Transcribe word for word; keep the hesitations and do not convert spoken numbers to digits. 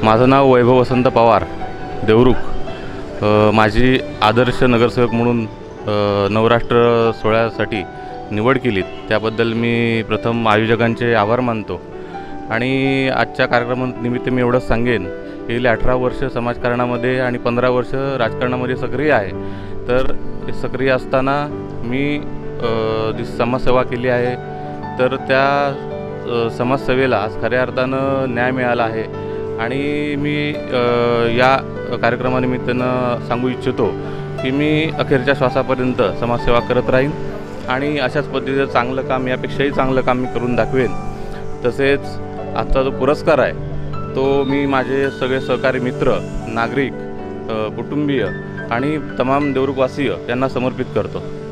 माझं नाव वैभव वसंत पवार देवरुख। माझी आदर्श नगरसेवक म्हणून नवराष्ट्र सोहळ्यासाठी निवड केली त्याबद्दल मी प्रथम आयोजकांचे आभार मानतो। आणि आजच्या कार्यक्रमानिमित्त मी एवढंच सांगेन गेली अठरा वर्ष समाजकारणामध्ये आणि पंधरा वर्ष राजकारणामध्ये सक्रिय आहे। तर सक्रिय असताना मी जी समाजसेवा केली आहे तर त्या समाजसेवेला आज खऱ्या अर्थानं न्याय मिळाला आहे। आणि मी या कार्यक्रमानिमित्तानं सांगू इच्छितो की मी अखेरच्या श्वासापर्यंत समाजसेवा करत राहीन आणि अशाच पद्धतीचं चांगलं काम यापेक्षाही चांगलं काम मी करून दाखवेन। तसेच आजचा जो पुरस्कार आहे तो मी माझे सगळे सहकारी मित्र, नागरिक, कुटुंबीय आणि तमाम देवरुखवासीय यांना समर्पित करतो।